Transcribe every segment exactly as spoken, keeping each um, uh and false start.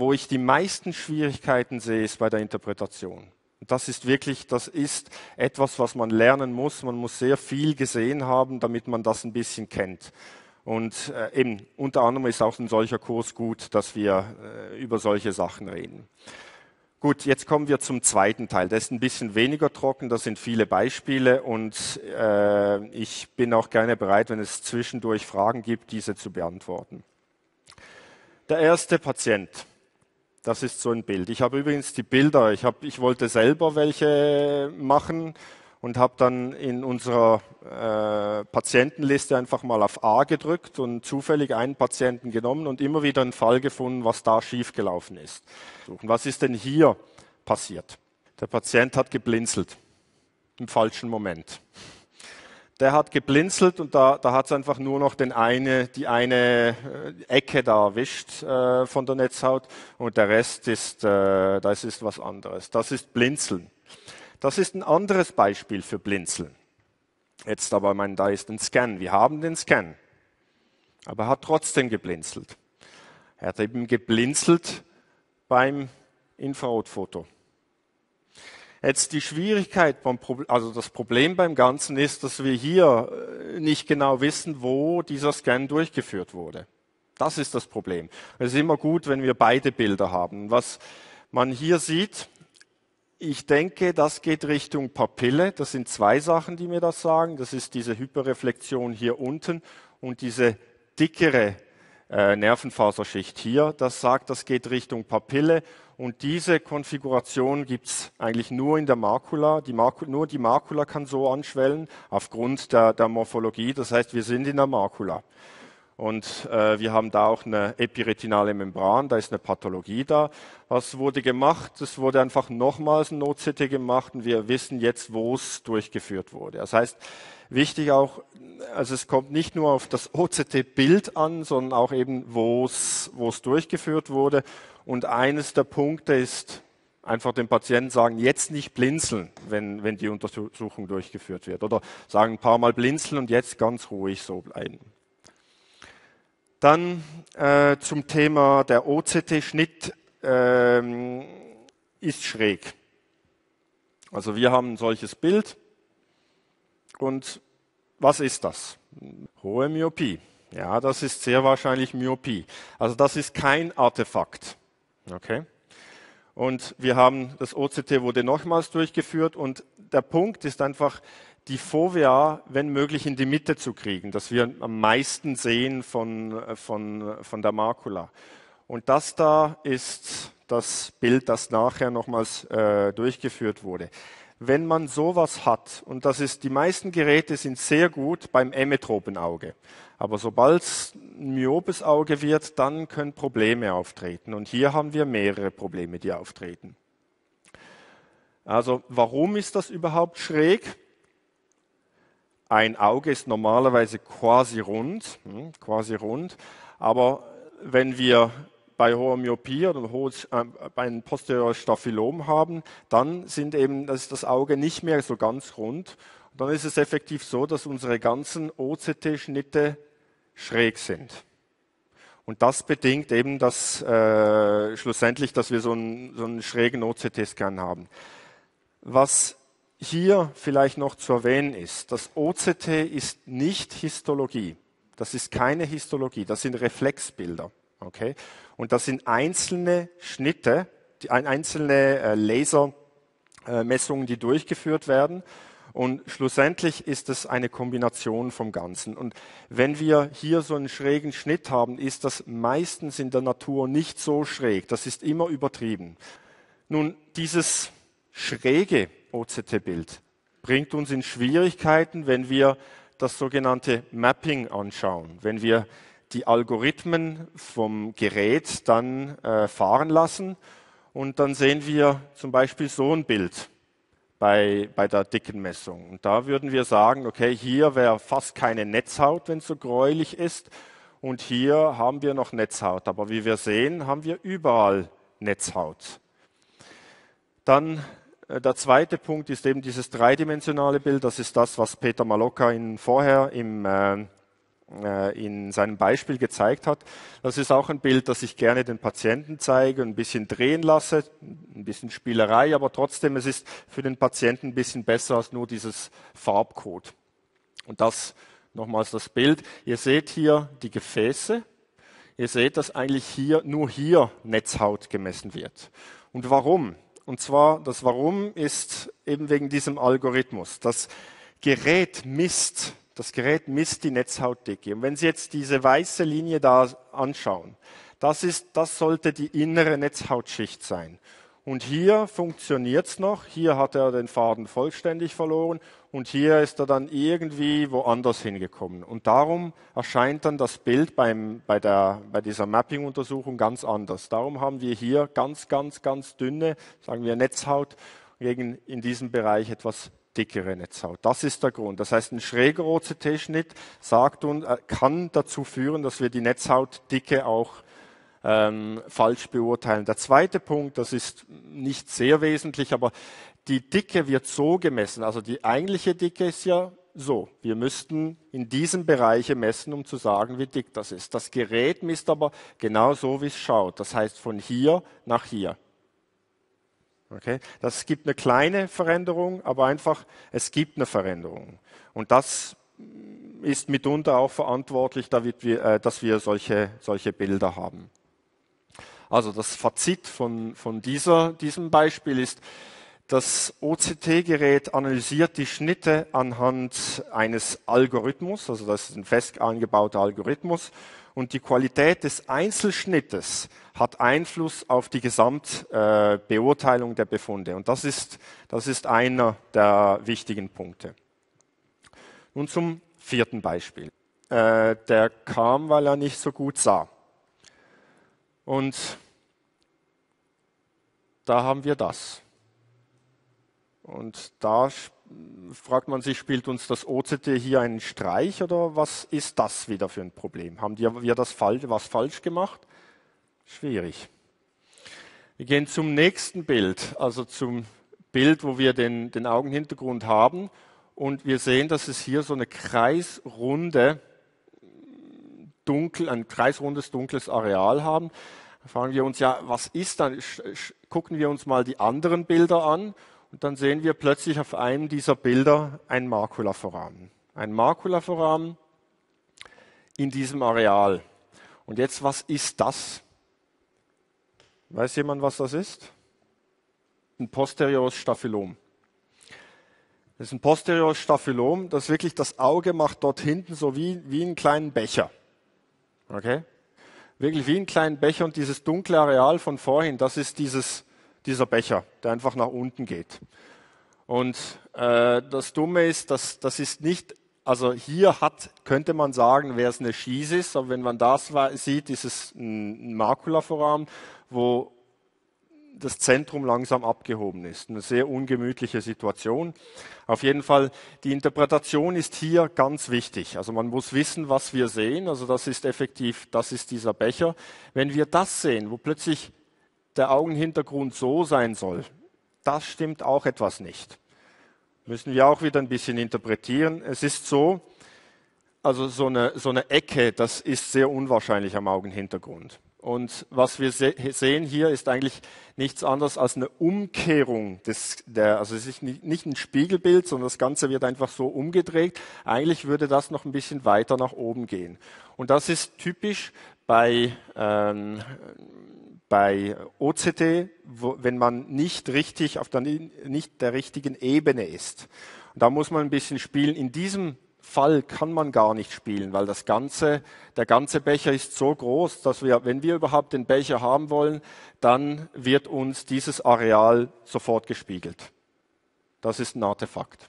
wo ich die meisten Schwierigkeiten sehe, ist bei der Interpretation. Das ist wirklich, das ist etwas, was man lernen muss. Man muss sehr viel gesehen haben, damit man das ein bisschen kennt. Und äh, eben unter anderem ist auch ein solcher Kurs gut, dass wir äh, über solche Sachen reden. Gut, jetzt kommen wir zum zweiten Teil. Der ist ein bisschen weniger trocken, da sind viele Beispiele und äh, ich bin auch gerne bereit, wenn es zwischendurch Fragen gibt, diese zu beantworten. Der erste Patient. Das ist so ein Bild. Ich habe übrigens die Bilder, ich, hab, ich wollte selber welche machen und habe dann in unserer äh, Patientenliste einfach mal auf A gedrückt und zufällig einen Patienten genommen und immer wieder einen Fall gefunden, was da schiefgelaufen ist. Und was ist denn hier passiert? Der Patient hat geblinzelt im falschen Moment. Der hat geblinzelt und da, da hat es einfach nur noch den eine, die eine Ecke da erwischt äh, von der Netzhaut und der Rest ist, äh, das ist was anderes. Das ist Blinzeln. Das ist ein anderes Beispiel für Blinzeln. Jetzt aber, ich meine, da ist ein Scan. Wir haben den Scan, aber er hat trotzdem geblinzelt. Er hat eben geblinzelt beim Infrarotfoto. Jetzt die Schwierigkeit, beim Pro- also das Problem beim Ganzen ist, dass wir hier nicht genau wissen, wo dieser Scan durchgeführt wurde. Das ist das Problem. Es ist immer gut, wenn wir beide Bilder haben. Was man hier sieht, ich denke, das geht Richtung Papille. Das sind zwei Sachen, die mir das sagen. Das ist diese Hyperreflexion hier unten und diese dickere äh, Nervenfaserschicht hier. Das sagt, das geht Richtung Papille. Und diese Konfiguration gibt es eigentlich nur in der Makula. Die Makula. Nur die Makula kann so anschwellen, aufgrund der, der Morphologie. Das heißt, wir sind in der Makula. Und äh, wir haben da auch eine epiretinale Membran, da ist eine Pathologie da. Was wurde gemacht? Es wurde einfach nochmals ein O C T gemacht und wir wissen jetzt, wo es durchgeführt wurde. Das heißt, wichtig auch, also es kommt nicht nur auf das O C T-Bild an, sondern auch eben, wo es wo es durchgeführt wurde. Und eines der Punkte ist, einfach dem Patienten sagen, jetzt nicht blinzeln, wenn, wenn die Untersuchung durchgeführt wird. Oder sagen ein paar Mal blinzeln und jetzt ganz ruhig so bleiben. Dann äh, zum Thema der O C T-Schnitt ähm, ist schräg. Also wir haben ein solches Bild und was ist das? Hohe Myopie. Ja, das ist sehr wahrscheinlich Myopie. Also das ist kein Artefakt. Okay. Und wir haben, das O C T wurde nochmals durchgeführt und der Punkt ist einfach, die Fovea, wenn möglich, in die Mitte zu kriegen, dass wir am meisten sehen von, von, von der Makula. Und das da ist das Bild, das nachher nochmals äh, durchgeführt wurde. Wenn man sowas hat, und das ist, die meisten Geräte sind sehr gut beim emmetropen Auge, aber sobald es ein myopes Auge wird, dann können Probleme auftreten. Und hier haben wir mehrere Probleme, die auftreten. Also warum ist das überhaupt schräg? Ein Auge ist normalerweise quasi rund, hm, quasi rund, aber wenn wir bei hoher Myopie oder hohes, äh, bei einem posteriores Staphylom haben, dann sind eben, das ist das Auge nicht mehr so ganz rund. Und dann ist es effektiv so, dass unsere ganzen O C T-Schnitte schräg sind. Und das bedingt eben, dass äh, schlussendlich, dass wir so einen, so einen schrägen O C T-Scan haben. Was hier vielleicht noch zu erwähnen ist, das O C T ist nicht Histologie. Das ist keine Histologie, das sind Reflexbilder. Okay? Und das sind einzelne Schnitte, die, einzelne äh, Lasermessungen, die durchgeführt werden. Und schlussendlich ist es eine Kombination vom Ganzen. Und wenn wir hier so einen schrägen Schnitt haben, ist das meistens in der Natur nicht so schräg. Das ist immer übertrieben. Nun, dieses schräge O C T-Bild bringt uns in Schwierigkeiten, wenn wir das sogenannte Mapping anschauen, wenn wir die Algorithmen vom Gerät dann äh, fahren lassen und dann sehen wir zum Beispiel so ein Bild bei, bei der dicken Messung. Und da würden wir sagen, okay, hier wäre fast keine Netzhaut, wenn es so gräulich ist und hier haben wir noch Netzhaut. Aber wie wir sehen, haben wir überall Netzhaut. Dann der zweite Punkt ist eben dieses dreidimensionale Bild. Das ist das, was Peter Malocka Ihnen vorher im, äh, äh, in seinem Beispiel gezeigt hat. Das ist auch ein Bild, das ich gerne den Patienten zeige, ein bisschen drehen lasse, ein bisschen Spielerei, aber trotzdem, es ist für den Patienten ein bisschen besser als nur dieses Farbcode. Und das nochmals das Bild. Ihr seht hier die Gefäße. Ihr seht, dass eigentlich hier nur hier Netzhaut gemessen wird. Und warum? Und zwar, das Warum ist eben wegen diesem Algorithmus. Das Gerät misst, das Gerät misst die Netzhautdicke. Und wenn Sie jetzt diese weiße Linie da anschauen, das ist, das sollte die innere Netzhautschicht sein. Und hier funktioniert es noch. Hier hat er den Faden vollständig verloren und hier ist er dann irgendwie woanders hingekommen. Und darum erscheint dann das Bild beim, bei, der, bei dieser Mapping-Untersuchung ganz anders. Darum haben wir hier ganz, ganz, ganz dünne, sagen wir Netzhaut, gegen in diesem Bereich etwas dickere Netzhaut. Das ist der Grund. Das heißt, ein schräger O C T-Schnitt sagt und kann dazu führen, dass wir die Netzhautdicke auch Ähm, falsch beurteilen. Der zweite Punkt, das ist nicht sehr wesentlich, aber die Dicke wird so gemessen. Also die eigentliche Dicke ist ja so. Wir müssten in diesem Bereich messen, um zu sagen, wie dick das ist. Das Gerät misst aber genau so, wie es schaut. Das heißt von hier nach hier. Okay? Das gibt eine kleine Veränderung, aber einfach, es gibt eine Veränderung. Und das ist mitunter auch verantwortlich, damit wir, äh, dass wir solche, solche Bilder haben. Also das Fazit von, von dieser, diesem Beispiel ist, das O C T-Gerät analysiert die Schnitte anhand eines Algorithmus, also das ist ein fest eingebauter Algorithmus, und die Qualität des Einzelschnittes hat Einfluss auf die Gesamtbeurteilung äh, der Befunde. Und das ist, das ist einer der wichtigen Punkte. Nun zum vierten Beispiel. Äh, der kam, weil er nicht so gut sah. Und da haben wir das. Und da fragt man sich, spielt uns das O C T hier einen Streich oder was ist das wieder für ein Problem? Haben wir das falsch, was falsch gemacht? Schwierig. Wir gehen zum nächsten Bild, also zum Bild, wo wir den, den Augenhintergrund haben. Und wir sehen, dass es hier so eine kreisrunde, dunkel, ein kreisrundes, dunkles Areal haben. Da fragen wir uns ja, was ist dann? Gucken wir uns mal die anderen Bilder an und dann sehen wir plötzlich auf einem dieser Bilder ein Makulaforamen. Ein Makulaforamen in diesem Areal. Und jetzt, was ist das? Weiß jemand, was das ist? Ein posteriores Staphylom. Das ist ein posteriores Staphylom, das wirklich das Auge macht dort hinten so wie, wie einen kleinen Becher. Okay? Wirklich wie einen kleinen Becher und dieses dunkle Areal von vorhin, das ist dieses, dieser Becher, der einfach nach unten geht. Und äh, das Dumme ist, dass das ist nicht, also hier hat, könnte man sagen, wäre es eine Schisis, aber wenn man das sieht, ist es ein Makulaforamen, wo das Zentrum langsam abgehoben ist. Eine sehr ungemütliche Situation. Auf jeden Fall, die Interpretation ist hier ganz wichtig. Also man muss wissen, was wir sehen. Also das ist effektiv, das ist dieser Becher. Wenn wir das sehen, wo plötzlich der Augenhintergrund so sein soll, das stimmt auch etwas nicht. Müssen wir auch wieder ein bisschen interpretieren. Es ist so, also so eine, so eine Ecke, das ist sehr unwahrscheinlich am Augenhintergrund. Und was wir se- sehen hier ist eigentlich nichts anderes als eine Umkehrung des, der, also es ist nicht, nicht ein Spiegelbild, sondern das Ganze wird einfach so umgedreht. Eigentlich würde das noch ein bisschen weiter nach oben gehen. Und das ist typisch bei, ähm, bei O C T, wo, wenn man nicht richtig auf der, nicht der richtigen Ebene ist. Und da muss man ein bisschen spielen. In diesem Fall kann man gar nicht spielen, weil das ganze, der ganze Becher ist so groß, dass wir, wenn wir überhaupt den Becher haben wollen, dann wird uns dieses Areal sofort gespiegelt. Das ist ein Artefakt.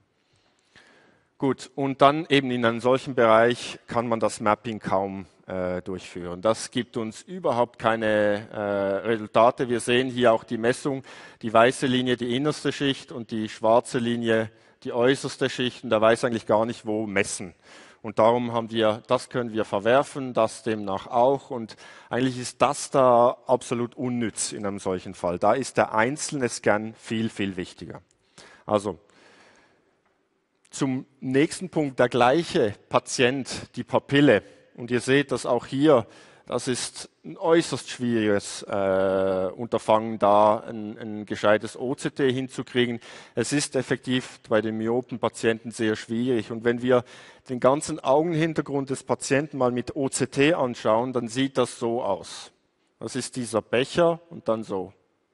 Gut, und dann eben in einem solchen Bereich kann man das Mapping kaum äh, durchführen. Das gibt uns überhaupt keine äh, Resultate. Wir sehen hier auch die Messung, die weiße Linie, die innerste Schicht und die schwarze Linie, die äußerste Schicht, und da weiß eigentlich gar nicht, wo messen. Und darum haben wir, das können wir verwerfen, das demnach auch. Und eigentlich ist das da absolut unnütz in einem solchen Fall. Da ist der einzelne Scan viel, viel wichtiger. Also, zum nächsten Punkt, der gleiche Patient, die Papille. Und ihr seht, dass auch hier, das ist ein äußerst schwieriges äh, Unterfangen, da ein, ein gescheites O C T hinzukriegen. Es ist effektiv bei den Myopenpatienten sehr schwierig. Und wenn wir den ganzen Augenhintergrund des Patienten mal mit O C T anschauen, dann sieht das so aus. Das ist dieser Becher und dann so.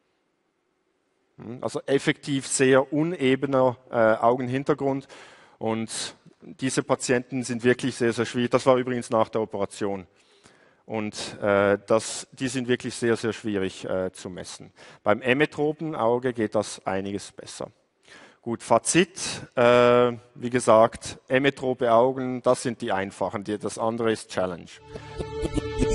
Also effektiv sehr unebener äh, Augenhintergrund. Und diese Patienten sind wirklich sehr, sehr schwierig. Das war übrigens nach der Operation. Und äh, das, die sind wirklich sehr, sehr schwierig äh, zu messen. Beim emmetropen Auge geht das einiges besser. Gut, Fazit, äh, wie gesagt, emmetrope Augen, das sind die einfachen, die, das andere ist Challenge.